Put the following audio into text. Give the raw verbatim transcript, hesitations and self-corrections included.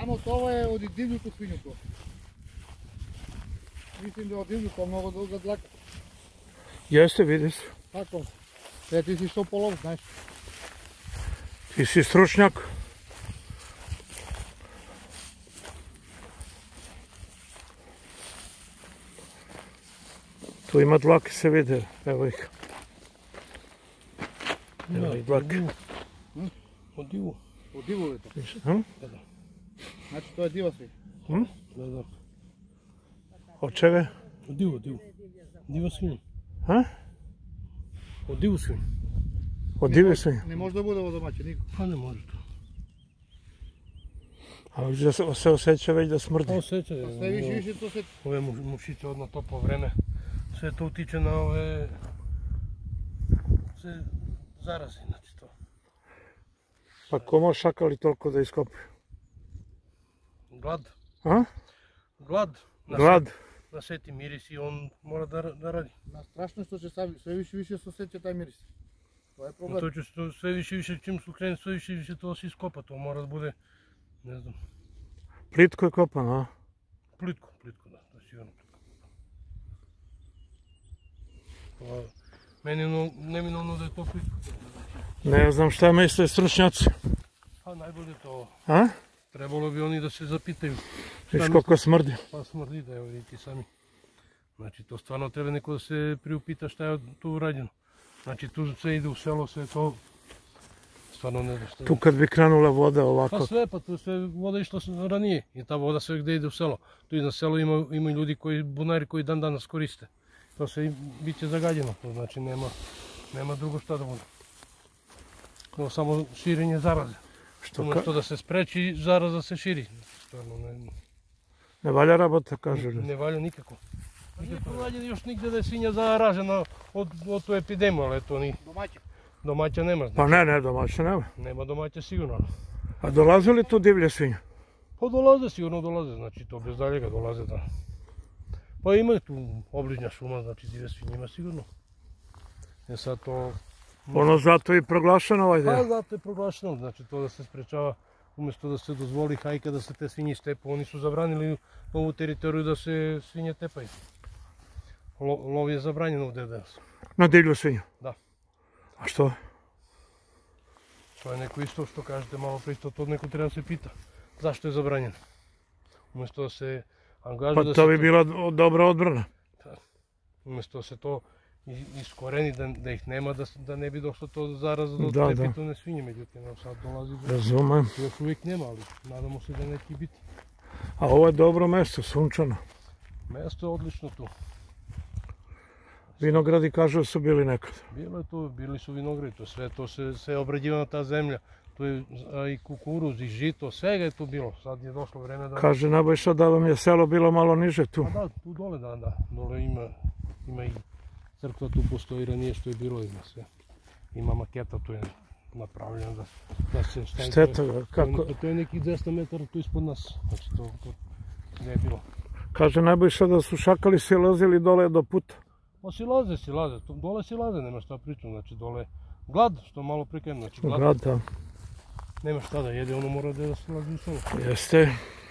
Само това е от дивното свинето. Mislim da je od divljuka mnogo duga dlaka. Jeste, vidiš. Tako. Sve ti si što polov, znaš. Ti si stručnjak. Tu ima dlake, se vide, evo ih. Evo ih dlake. Od divu. Od divu li to? Hm? Da, da. Znači to je diva svi? Hm? Da, da. Od čega? Od divu, divu. Diva svinja. Ha? Od divu svinja. Od dive svinje? Ne može da bude ovo domaće, niko. Pa ne može to. A već da se osjeća već da smrdi. Osjeća je. Sve više više to se... Ove mušice odno toplo vreme. Sve to utiče na ove... Sve zaraze, znači to. Pa ko može šakali toliko da iskopaju? Glad. A? Glad. Glad. Na seti miris i on mora da, da radi. Strašno što će sve više više se osjeća taj miris. To je problem. To će se sve više više, čim su kreni, sve više više to se iskopa. To mora da bude, ne znam. Plitko je kopano, a? Plitko, plitko, da. To je sigurno plitko. Pa, meni je neminovno da je to plitko. Ne znam šta misle stručnjaci. Pa najbolje to. A? Trebalo bi oni da se zapitaju. Viš koliko smrdi. Pa smrdi, da evo vidite sami. Znači to stvarno treba neko da se priupita šta je tu urađeno. Znači tu sve ide u selo, sve to stvarno ne znam šta je. Tu kad bi krenula voda ovako. Pa sve, pa tu sve voda išla ranije i ta voda sve gdje ide u selo. Tu i na selu ima, ima ljudi koji, bunari koji dan danas koriste. To sve bit će zagađeno, to znači nema, nema drugo šta da bude. No, samo širenje zaraze. Što Umjesto da se spreči, zaraza se širi. Stvarno ne... Ne valja rabota, kažu Ne, ljudi. ne valja nikako. Nije pronađeno još nigde da je svinja zaražena od, od tu epidemiju, ali eto ni... Domaća. Domaća nema. Znači. Pa ne, ne, domaće nema. Nema domaća sigurno. A dolaze li tu divlje svinje? Pa dolaze, sigurno dolaze, znači to bez daljega dolaze da... Pa ima tu obližnja šuma, znači divlje svinje ima sigurno. E sad to... Ono zato i proglašeno ovaj Pa deo. zato je proglašeno, znači to da se sprečava, umjesto da se dozvoli hajka da se te svinje stepu, oni su zabranili ovu teritoriju da se svinje tepaju. Lo, lov je zabranjen ovdje danas. Na divlju svinju? Da. A što? To je neko isto što kažete malo prije, to, to neko treba da se pita. Zašto je zabranjen? Umjesto da se angažuje Pa da to se... bi bila dobra odbrana. Umjesto da se to iskoreni, da, da ih nema, da, da ne bi došlo to zaraza do Da, te da. pitone svinje, međutim evo sad dolazi do... Razumem. Još uvijek nema, ali nadamo se da neće biti. A ovo je dobro mjesto, sunčano. Mjesto je odlično tu. Vinogradi kažu da su bili nekad. Bilo je tu, bili su vinogradi, to sve, to se, sve obrađivana ta zemlja. Tu je a, i kukuruz, i žito, svega je tu bilo. Sad je došlo vreme da... Kaže Nebojša da vam je selo bilo malo niže tu. Pa da, tu dole, da, da. Dole ima, ima i crkva, tu postoji ranije što je bilo, ima sve. Ima maketa, tu je napravljena da, da se stavi... Šteta ga, kako... To je nekih dvjesto metara tu ispod nas, znači to, to ne je bilo. Kaže Nebojša da su šakali silazili dole do puta. Pa silaze, silaze, tu, dole silaze, nema šta pričam, znači dole glad, što malo prikajemo, znači glad. Glad, da. Nema šta da jede, ono mora da silazi u selo. Jeste.